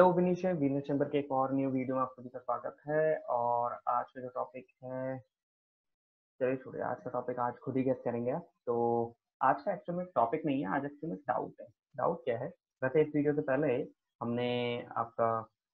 Hello Vinish Vinish chamber के एक और न्यू वीडियो में आप सभी का स्वागत है। और आज का जो टॉपिक है, चलिए छोड़िए, आज का टॉपिक आज खुद ही गेस करेंगे आप। तो आज का एक्चुअल में टॉपिक नहीं है, आज एक्चुअल में डाउट है। डाउट क्या है? वैसे इस वीडियो से पहले हमने आपका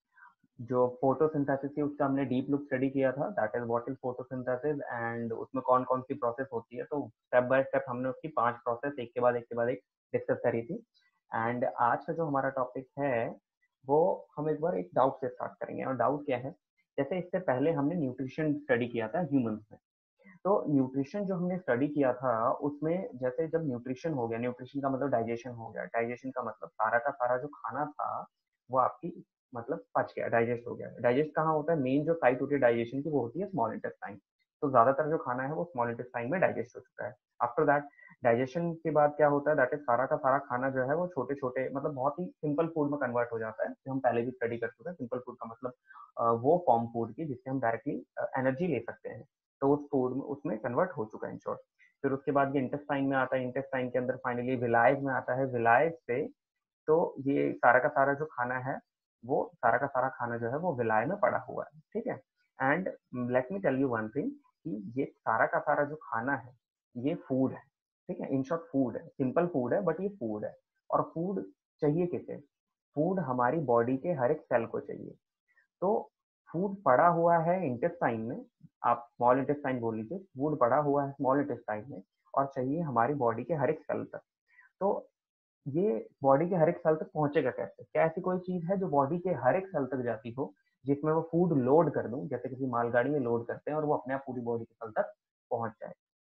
जो फोटोसिंथेसिस थी उसका हमने डीप लुक स्टडी किया था, that is what is photosynthesis and उसमें कौन कौन सी प्रोसेस होती है। तो स्टेप बाय स्टेप हमने उसकी 5 प्रोसेस एक के बाद एक के बाद एक डिस्कस करी थी। एंड आज का जो हमारा टॉपिक है वो हम एक बार एक डाउट से स्टार्ट करेंगे। और डाउट क्या है, जैसे इससे पहले हमने न्यूट्रिशन स्टडी किया था ह्यूमंस में। तो न्यूट्रिशन जो हमने स्टडी किया था उसमें जैसे जब न्यूट्रिशन हो गया, न्यूट्रिशन का मतलब डाइजेशन हो गया, डाइजेशन का मतलब सारा का सारा जो खाना था वो आपकी मतलब पच गया, डाइजेस्ट हो गया। डाइजेस्ट कहाँ होता है? मेन जो साइट होती है डाइजेशन की वो होती है स्मॉल इंटेस्टाइन। तो ज्यादातर जो खाना है वो स्मॉल इंटेस्टाइन में डाइजेस्ट हो चुका है। आफ्टर दैट डाइजेशन के बाद क्या होता है, दैट इज सारा का सारा खाना जो है वो छोटे छोटे मतलब बहुत ही सिंपल फूड में कन्वर्ट हो जाता है, जो हम पहले भी स्टडी कर चुके हैं। सिंपल फूड का मतलब वो फॉर्म फूड की जिससे हम डायरेक्टली एनर्जी ले सकते हैं। तो उस फूड में उसमें कन्वर्ट हो चुका है इन शॉर्ट। फिर उसके बाद ये इंटेस्टाइन में आता है, इंटेस्टाइन के अंदर फाइनली विलायज में आता है, विलायज से तो ये सारा का सारा जो खाना है वो सारा का सारा खाना जो है वो विलाय में पड़ा हुआ है, ठीक है। And let me tell you one thing कि ये सारा का सारा जो खाना है ये फूड है, ठीक है। इन शॉर्ट फूड है, सिंपल फूड है बट ये फूड है। और फूड चाहिए किसे? फूड हमारी बॉडी के हर एक सेल को चाहिए। तो फूड पड़ा हुआ है इंटेस्टाइन में, आप स्मॉल इंटेस्टाइन बोल लीजिए, फूड पड़ा हुआ है स्मॉल इंटेस्टाइन में और चाहिए हमारी बॉडी के हर एक सेल तक। तो ये बॉडी के हर एक सेल तक पहुंचेगा कैसे? क्या ऐसी कोई चीज है जो बॉडी के हर एक सेल तक जाती हो, जिसमें वो फूड लोड कर दूं, जैसे किसी मालगाड़ी में लोड करते हैं और वो अपने आप पूरी बॉडी के सेल तक पहुंच जाए?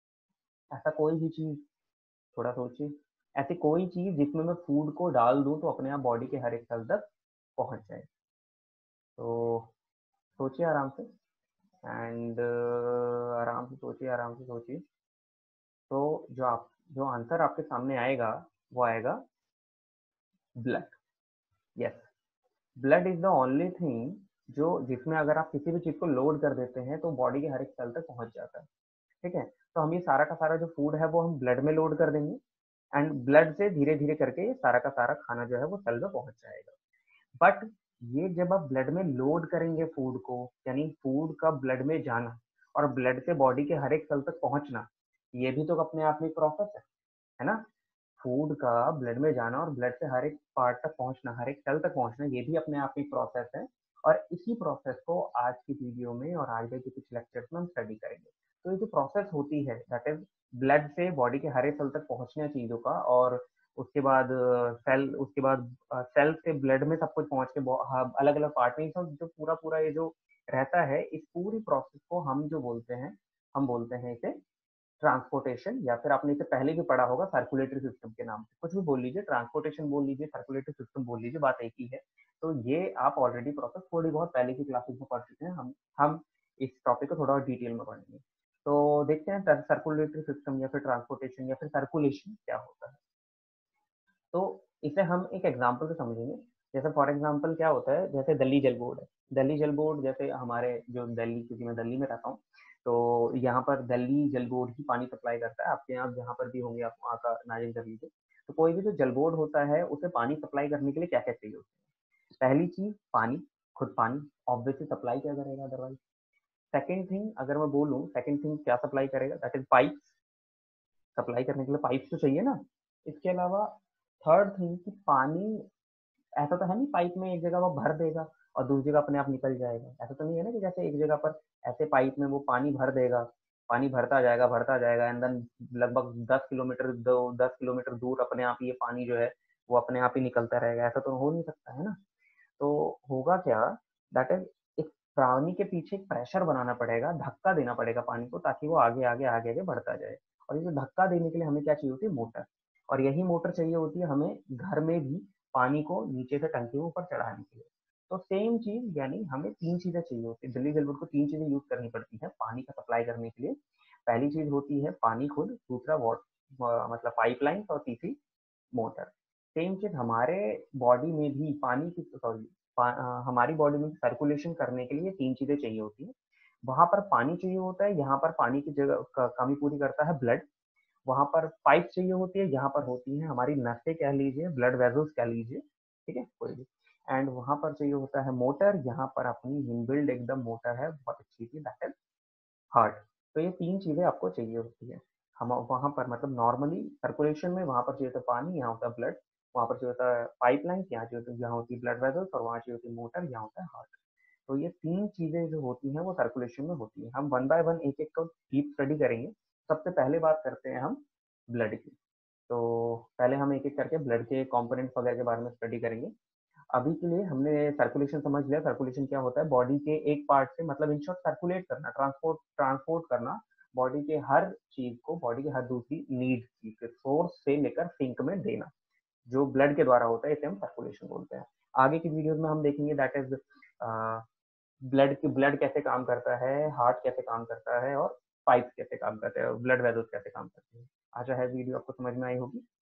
ऐसा कोई भी चीज, थोड़ा सोचिए, ऐसी कोई चीज जिसमें मैं फूड को डाल दूं तो अपने आप बॉडी के हर एक सेल तक पहुंच जाए। तो सोचिए आराम से। एंड आराम से सोचिए, आराम से सोचिए। तो जो आंसर आपके सामने आएगा वो आएगा blood. Yes, blood is the only thing जो जिसमें अगर आप किसी भी चीज को लोड कर देते हैं तो बॉडी के हर एक सेल तक पहुंच जाता है, ठीक है। तो हम ये सारा का सारा जो फूड है वो हम ब्लड में लोड कर देंगे एंड ब्लड से धीरे धीरे करके ये सारा का सारा खाना जो है वो सेल में पहुंच जाएगा। बट ये जब आप ब्लड में लोड करेंगे फूड को, यानी फूड का ब्लड में जाना और ब्लड से बॉडी के हर एक सेल तक पहुंचना, ये भी तो अपने आप में एक प्रोसेस है ना। फूड का ब्लड में जाना और ब्लड से हर एक पार्ट तक पहुंचना, हर एक सेल तक पहुंचना, ये भी अपने आप में प्रोसेस है। और इसी प्रोसेस को आज की वीडियो में और आगे के कुछ लेक्चर्स में हम स्टडी करेंगे। तो ये जो प्रोसेस होती है दैट इज ब्लड से बॉडी के हर एक सेल तक पहुंचने चीजों का, और उसके बाद सेल, उसके बाद सेल से ब्लड में सब कुछ पहुंच के अलग अलग पार्ट में सब जो पूरा पूरा ये जो रहता है, इस पूरी प्रोसेस को हम जो बोलते हैं, हम बोलते हैं इसे ट्रांसपोर्टेशन, या फिर आपने इसे पहले भी पढ़ा होगा सर्कुलेटरी सिस्टम के नाम से। कुछ भी बोल लीजिए, ट्रांसपोर्टेशन बोल लीजिए, सर्कुलेटरी सिस्टम बोल लीजिए, बात एक ही है। तो ये आप ऑलरेडी प्रोसेस थोड़ी बहुत पहले की क्लासेस में पढ़ चुके हैं। हम इस टॉपिक को थोड़ा और डिटेल में पढ़ेंगे। तो देखते हैं सर्कुलेटरी सिस्टम या फिर ट्रांसपोर्टेशन या फिर सर्कुलेशन क्या होता है। तो इसे हम एक एग्जाम्पल से समझेंगे। जैसे फॉर एग्जाम्पल क्या होता है, जैसे दिल्ली जल बोर्ड है। दिल्ली जल बोर्ड जैसे हमारे जो दिल्ली, क्योंकि मैं दिल्ली में रहता हूँ, तो यहाँ पर दिल्ली जल बोर्ड ही पानी सप्लाई करता है। आपके यहाँ जहाँ पर भी होंगे आप वहाँ का इमेजिन कर लीजिए। तो कोई भी जो जल बोर्ड होता है उसे पानी सप्लाई करने के लिए क्या क्या चाहिए होता है? पहली चीज पानी, खुद पानी ऑब्वियसली सप्लाई क्या करेगा अदरवाइज। सेकेंड थिंग अगर मैं बोलूँ, सेकेंड थिंग क्या सप्लाई करेगा, दैट इज पाइप। सप्लाई करने के लिए पाइप तो चाहिए ना। इसके अलावा थर्ड थिंग कि पानी, ऐसा तो है नहीं पाइप में एक जगह वो भर देगा और दूसरी जगह अपने आप निकल जाएगा। ऐसा तो नहीं है ना कि जैसे एक जगह पर ऐसे पाइप में वो पानी भर देगा, पानी भरता जाएगा एंड देन लगभग 10 किलोमीटर 10 किलोमीटर दूर अपने आप ये पानी जो है वो अपने आप ही निकलता रहेगा। ऐसा तो हो नहीं सकता है ना। तो होगा क्या, दैट इज एक पानी के पीछे एक प्रेशर बनाना पड़ेगा, धक्का देना पड़ेगा पानी को, ताकि वो आगे आगे आगे आगे बढ़ता जाए। और ये जो धक्का देने के लिए हमें क्या चाहिए होती है? मोटर। और यही मोटर चाहिए होती है हमें घर में भी पानी को नीचे से टंकी में ऊपर चढ़ाने के लिए। तो सेम चीज, यानी हमें तीन चीजें चाहिए होती है, दिल्ली जल बोर्ड को तीन चीजें यूज करनी पड़ती है पानी का सप्लाई करने के लिए। पहली चीज होती है पानी खुद, दूसरा मतलब पाइपलाइन, और तीसरी मोटर। सेम चीज हमारे बॉडी में भी पानी की, सॉरी, हमारी बॉडी में सर्कुलेशन करने के लिए तीन चीजें चाहिए होती है। वहां पर पानी चाहिए होता है, यहाँ पर पानी की जगह कमी पूरी करता है ब्लड। वहां पर पाइप चाहिए होती है, यहाँ पर होती है हमारी नसें कह लीजिए, ब्लड वेजल्स कह लीजिए, ठीक है कोई भी। एंड वहाँ पर चाहिए होता है मोटर, यहाँ पर अपनी इनबिल्ड एकदम मोटर है बहुत अच्छी सी, दैट इज हार्ट। तो ये 3 चीज़ें आपको चाहिए होती है। हम वहाँ पर मतलब नॉर्मली सर्कुलेशन में वहाँ पर चाहिए होता है पानी, यहाँ होता है ब्लड, वहाँ पर चाहिए होता है पाइपलाइन्स, यहाँ होती है ब्लड वेसल्स और वहाँ चाहिए होती है मोटर, यहाँ होता है हार्ट। तो ये 3 चीज़ें जो होती हैं वो सर्कुलेशन में होती हैं। हम वन बाय वन एक-एक को डीप स्टडी करेंगे। सबसे पहले बात करते हैं हम ब्लड की। तो पहले हम एक-एक करके ब्लड के कंपोनेंट्स वगैरह के बारे में स्टडी करेंगे। अभी के लिए हमने सर्कुलेशन समझ लिया, सर्कुलेशन क्या होता है, बॉडी के एक पार्ट से मतलब इन शॉर्ट सर्कुलेट करना, ट्रांसपोर्ट ट्रांसपोर्ट करना, बॉडी के हर चीज को, बॉडी की हर दूसरी नीड चीज के सोर्स से लेकर सिंक में देना, जो ब्लड के द्वारा होता है, इसे हम सर्कुलेशन बोलते हैं। आगे की वीडियोस में हम देखेंगे दैट इज ब्लड कैसे काम करता है, हार्ट कैसे काम करता है और पाइप्स कैसे काम करते हैं, ब्लड वेसल्स कैसे काम करते हैं। आशा है वीडियो आपको समझ में आई होगी।